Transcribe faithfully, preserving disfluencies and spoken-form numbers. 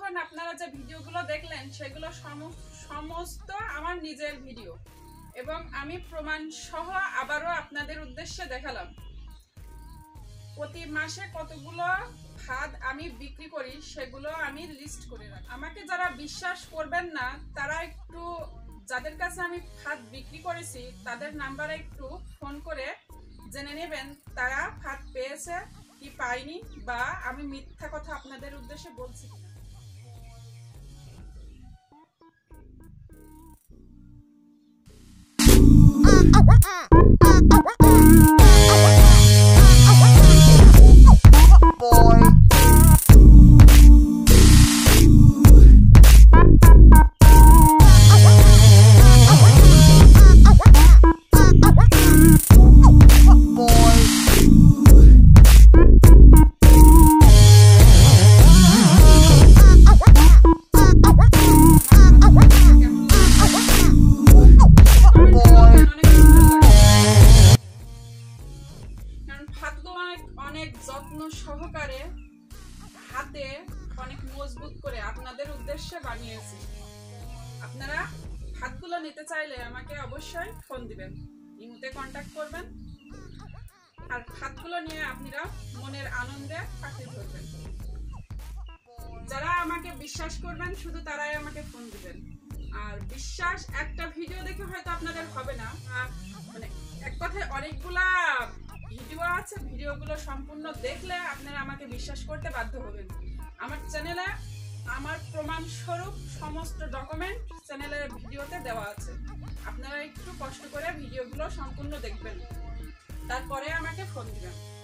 এতক্ষণ আপনারা যে ভিডিওগুলো দেখলেন সেগুলো সমস্ত আমার নিজের ভিডিও এবং আমি প্রমাণ সহ আবারও আপনাদের উদ্দেশ্যে দেখালাম। প্রতি মাসে কতগুলো ফাদ আমি বিক্রি করি সেগুলো আমি লিস্ট করে রাখি। আমাকে যারা বিশ্বাস করবেন না তারা একটু, যাদের কাছে আমি ফাদ বিক্রি করেছি তাদের নাম্বারে একটু ফোন করে জেনে নেবেন তারা ফাদ পেয়েছে কি পাইনি, বা আমি মিথ্যা কথা আপনাদের উদ্দেশ্যে বলছি কিনা। অনেক যত্ন সহকারে হাতে অনেক মজবুত করে আপনাদের উদ্দেশ্যে বানিয়েছি। আপনারা হাতগুলো নিতে চাইলে আমাকে অবশ্যই ফোন দিবেন, ইমুতে কন্ট্যাক্ট করবেন, আর হাতগুলো নিয়ে আপনারা মনের আনন্দে পাখি ধরবেন। যারা আমাকে বিশ্বাস করবেন শুধু তারাই আমাকে ফোন দিবেন। আর বিশ্বাস একটা ভিডিও দেখে হয়তো আপনাদের হবে না, মানে এক কথায় অনেকগুলা ভিডিও আছে, ভিডিওগুলো সম্পূর্ণ দেখলে আপনারা আমাকে বিশ্বাস করতে বাধ্য হবেন। আমার চ্যানেলে আমার প্রমাণ স্বরূপ সমস্ত ডকুমেন্ট চ্যানেলের ভিডিওতে দেওয়া আছে। আপনারা একটু কষ্ট করে ভিডিওগুলো সম্পূর্ণ দেখবেন, তারপরে আমাকে ফোন দিবেন।